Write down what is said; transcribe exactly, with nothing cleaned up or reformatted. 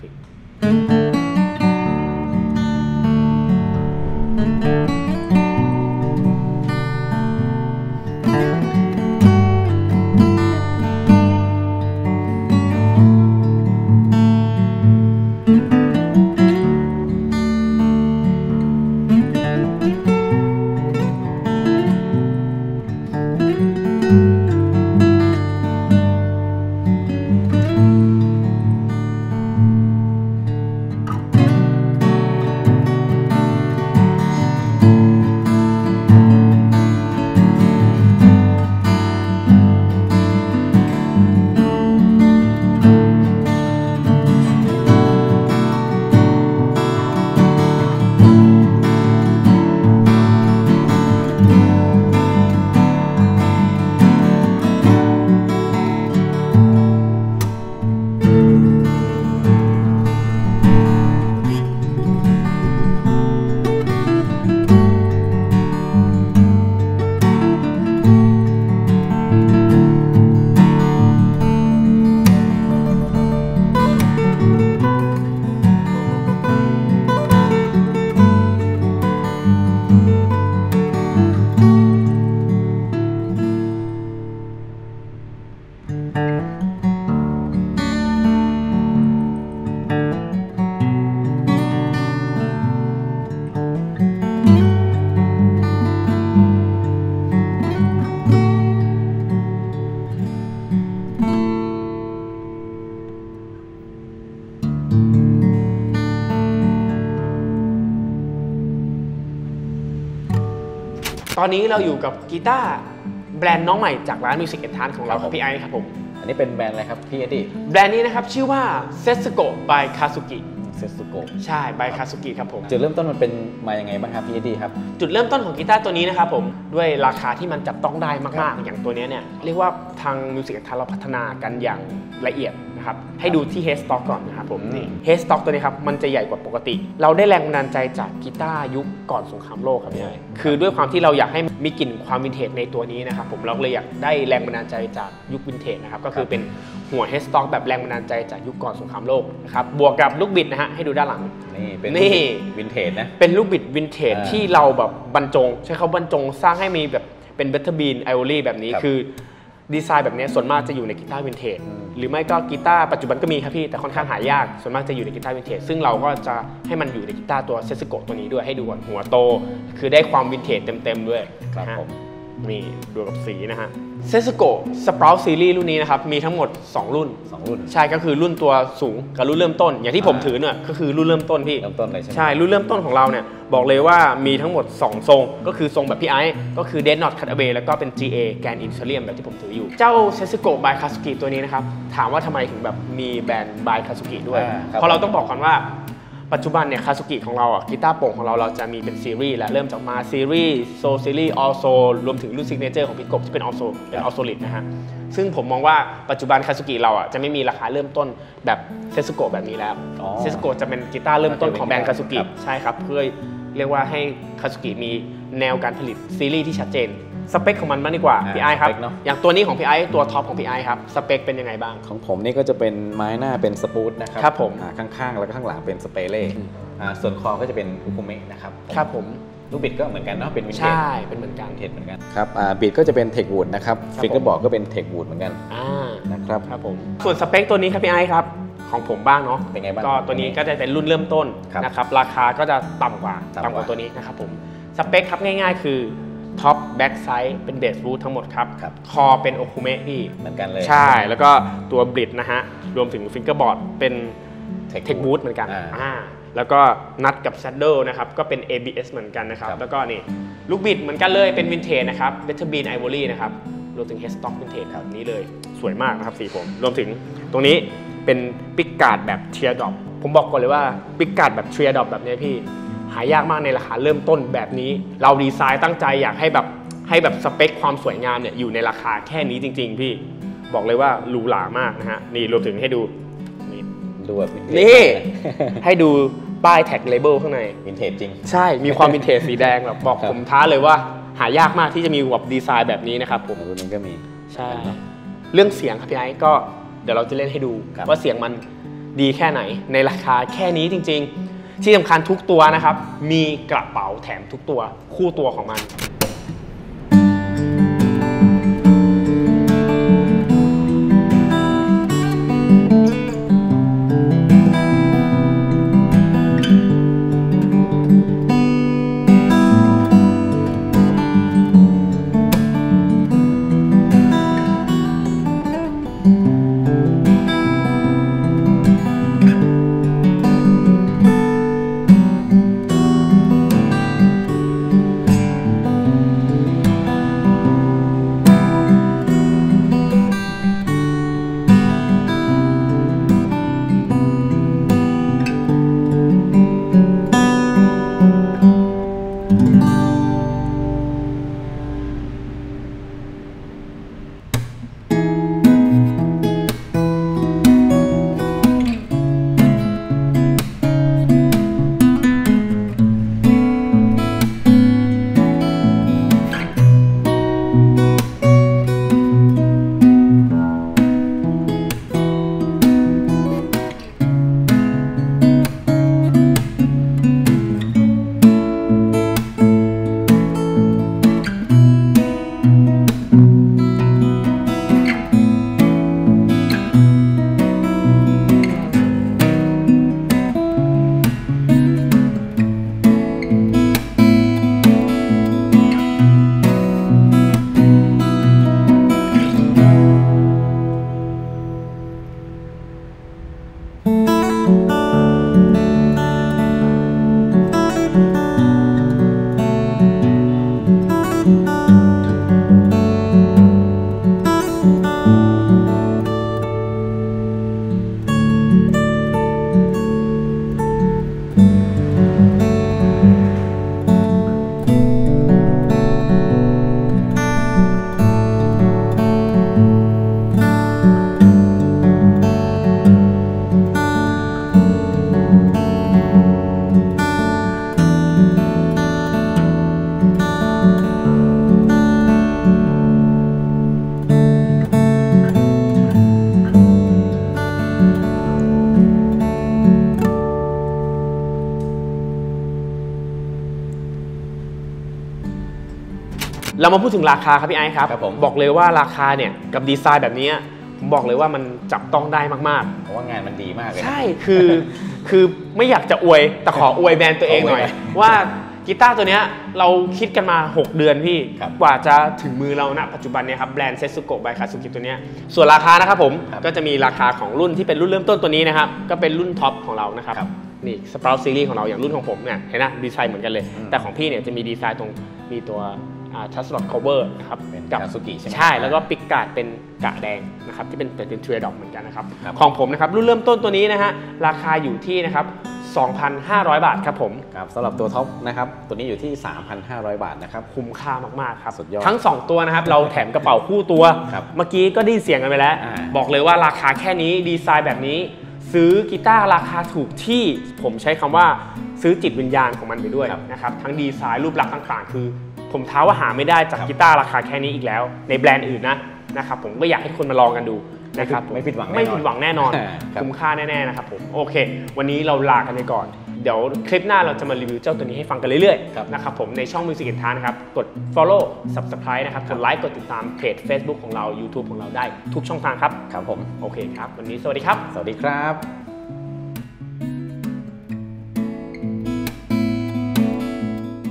ตอนนี้เราอยู่กับกีตาร์แบรนด์น้องใหม่จากร้าน Music and Trance ของเราครับพี่ไอซ์ครับผมอันนี้เป็นแบรนด์อะไรครับพี่เอ็ดดี้แบรนด์นี้นะครับชื่อว่า Setsuko by Kazuki Setsuko ใช่ by Kazuki ครับผมจุดเริ่มต้นมันเป็นมายังไงบ้างครับพี่เอ็ดดี้ครับจุดเริ่มต้นของกีตาร์ตัวนี้นะครับผมด้วยราคาที่มันจับต้องได้มากๆอย่างตัวนี้เนี่ยเรียกว่าทาง Music and Trance เราพัฒนากันอย่างละเอียดนะครับให้ดูที่ Headstock ก่อนนะครับผมนี่ Headstock ตัวนี้ครับมันจะใหญ่กว่าปกติเราได้แรงบันดาลใจจากกีตาร์ยุคก่อนสงครามโลกครับพี่ไอคือด้วยความที่เราอยากให้มีกลิ่นความวินเทจในตัวนี้นะครับผมเราเลยอยากได้แรงบันดาลใจจากยุควินเทจนะครับก็คือเป็นหัว Headstock แบบแรงบันดาลใจจากยุคก่อนสงครามโลกนะครับบวกกับลูกบิดนะฮะให้ดูด้านหลังนี่เป็นวินเทจนะเป็นลูกบิดวินเทจที่เราแบบบรรจงใช้คำบรรจงสร้างให้มีแบบเป็นเบตเตอร์บีนไอโอลี่แบบนี้คือดีไซน์แบบนี้ส่วนมากจะอยู่ในกีตาร์วินเทจหรือไม่ก็กีตาร์ปัจจุบันก็มีครับพี่แต่ค่อนข้างหายากส่วนมากจะอยู่ในกีตาร์วินเทจซึ่งเราก็จะให้มันอยู่ในกีตาร์ตัวเซซิโกะตัวนี้ด้วยให้ดูก่อนหัวโตคือได้ความวินเทจเต็มๆด้วยครับผมนี่ดูกับสีนะฮะเซซิโกะสปราวซีรีส์รุ่นนี้นะครับมีทั้งหมดสองรุ่นสองรุ่นใช่ก็คือรุ่นตัวสูงกับรุ่นเริ่มต้นอย่างที่ผมถือเนี่ยก็คือรุ่นเริ่มต้นพี่เริ่มต้นเลยใช่ไหมใช่รุ่นเริ่มต้นของเราเนี่ยบอกเลยว่ามีทั้งหมดสองทรงก็คือทรงแบบพี่ไอซ์ก็คือ Dead Not Cut Away แล้วก็เป็น จี เอ Grand Imperium แบบที่ผมถืออยู่เจ้า Setsuko by Kazuki ตัวนี้นะครับถามว่าทำไมถึงแบบมีแบรนด์ by Kazuki ด้วยเพราะเราต้องบอกก่อนว่าปัจจุบันเนี่ยคาซุกิของเราอ่ะกีตาร์โปร่งของเราเราจะมีเป็นซีรีส์และเริ่มจากมาซีรีส์โซซีรีส์ออโซรวมถึงรุ่นซิกเนเจอร์ของพี่กบที่เป็นออโซเป็นออโซลิดนะฮะซึ่งผมมองว่าปัจจุบันคาซุกิเราอ่ะจะไม่มีราคาเริ่มต้นแบบเซซุโกะแบบนี้แล้วเซซุโกะจะเป็นกีตาร์เริ่มต้นของแบรนด์คาซุกิใช่ครับเพื่อเรียกว่าให้คาซุกิมีแนวการผลิตซีรีส์ที่ชัดเจนสเปคของมันมากดีกว่าพี่ไอครับอย่างตัวนี้ของพี่ไอตัวท็อปของพี่ไอครับสเปคเป็นยังไงบ้างของผมนี่ก็จะเป็นไม้หน้าเป็นสปูตนะครับครับผมข้างๆแล้วก็ข้างหลังเป็นสเปเล่ส่วนคอก็จะเป็นอุคุเมะนะครับครับผมลูกบิดก็เหมือนกันเนาะเป็นวินเทจใช่เป็นเหมือนกันเทจเหมือนกันครับบิดก็จะเป็นเทควูดนะครับฟิกเกอร์บอร์ดก็เป็นเทควูดเหมือนกันนะครับครับผมส่วนสเปคตัวนี้ครับพี่ไอครับของผมบ้างเนาะเป็นไงบ้างก็ตัวนี้ก็จะเป็นรุ่นเริ่มต้นนะครับราคาก็จะต่ำกว่าต่ำกว่าตัวนี้นะครับผมสเปคครับง่ายๆคือท็อปแบ็กไซด์เป็นเบสรูททั้งหมดครับคอเป็นโอคุเมะพี่เหมือนกันเลยใช่แล้วก็ตัวบลิดนะฮะรวมถึงฟิงเกอร์บอร์ดเป็นเทควูดเหมือนกันอ่าแล้วก็นัดกับแซดเดิลนะครับก็เป็น เอ บี เอส เหมือนกันนะครับแล้วก็นี่ลูกบิดเหมือนกันเลยเป็นวินเทจนะครับเบตเตอร์บีนไอโวลี่นะครับรวมถึงเฮดสต็อกวินเทจครับนี้เลยสวยมากนะครับสีผมรวมถึงตรงนี้เป็นปิกการ์ดแบบเทียร์ดรอปผมบอกก่อนเลยว่าปิกการ์ดแบบเทียร์ดรอปแบบนี้พี่หายากมากในราคาเริ่มต้นแบบนี้เราดีไซน์ตั้งใจอยากให้แบบให้แบบสเปคความสวยงามเนี่ยอยู่ในราคาแค่นี้จริงๆพี่บอกเลยว่าหรูหรามากนะฮะนี่รวมถึงให้ดูนี่ดูแบบนี่ ให้ดูป้ายแท็กเลเบลข้างในวินเทจจริงใช่มีความวินเทจสีแดงแบบบอกผมท้าเลยว่าหายากมากที่จะมีแบบดีไซน์แบบนี้นะครับผมรุ่นนี้ก็มีใช่เรื่องเสียงครับพี่ไอ้ก็เดี๋ยวเราจะเล่นให้ดูว่าเสียงมันดีแค่ไหนในราคาแค่นี้จริงๆที่สำคัญทุกตัวนะครับมีกระเป๋าแถมทุกตัวคู่ตัวของมันเรามาพูดถึงราคาครับพี่ไอซ์ครับผมบอกเลยว่าราคาเนี่ยกับดีไซน์แบบนี้ผมบอกเลยว่ามันจับต้องได้มากๆเพราะว่างานมันดีมากเลยใช่คือคือไม่อยากจะอวยแต่ขออวยแบรนด์ตัวเองหน่อยว่ากีตาร์ตัวนี้เราคิดกันมาหกเดือนพี่กว่าจะถึงมือเราณปัจจุบันเนี่ยครับแบรนด์เซซุโกะบายคาซุกิตัวนี้ส่วนราคานะครับผมก็จะมีราคาของรุ่นที่เป็นรุ่นเริ่มต้นตัวนี้นะครับก็เป็นรุ่นท็อปของเรานะครับนี่สปราวซีรีส์ของเราอย่างรุ่นของผมเนี่ยเห็นไหมดีไซน์เหมือนกันเลยแต่ของพี่เนี่ยจะมีดีไซน์ตรงมีตัวทัชสล็อตคอเวอร์นะครับกับคาซุกิใช่ไหมใช่แล้วก็ปิกการ์ดเป็นกะแดงนะครับที่เป็นเป็นเทรดดอกเหมือนกันนะครับของผมนะครับรุ่นเริ่มต้นตัวนี้นะฮะราคาอยู่ที่นะครับ สองพันห้าร้อย บาทครับผมครับสำหรับตัวท็อปนะครับตัวนี้อยู่ที่ สามพันห้าร้อย บาทนะครับคุ้มค่ามากๆครับสุดยอดทั้งสองตัวนะครับเราแถมกระเป๋าคู่ตัวเมื่อกี้ก็ได้เสียงกันไปแล้วบอกเลยว่าราคาแค่นี้ดีไซน์แบบนี้ซื้อกีตาร์ราคาถูกที่ผมใช้คำว่าซื้อจิตวิญญาณของมันไปด้วยนะครับทั้งดีไซน์รูปลักษณ์ต่างๆคือผมท้าว่าหาไม่ได้จากกีตาร์ราคาแค่นี้อีกแล้วในแบรนด์อื่นนะนะครับผมก็อยากให้คนมาลองกันดูนะครับไม่ผิดหวังไม่ผิดหวังแน่นอนคุ้มค่าแน่ๆนะครับผมโอเควันนี้เราลากันไปก่อนเดี๋ยวคลิปหน้าเราจะมารีวิวเจ้าตัวนี้ให้ฟังกันเรื่อยๆนะครับผมในช่อง Music and Tart นะครับกด follow subscribe นะครับกดไลค์กดติดตามเพจ Facebook ของเรา YouTube ของเราได้ทุกช่องทางครับครับผมโอเคครับวันนี้สวัสดีครับสวัสดีครับ